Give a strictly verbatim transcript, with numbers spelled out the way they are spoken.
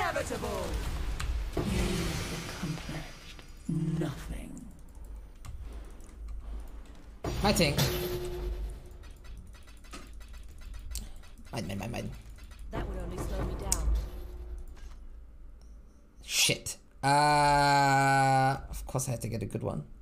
inevitable. You've accomplished nothing. Fighting. Mine, mine, mine, mine. That would only slow me down. Shit. Uh, of course I had to get a good one.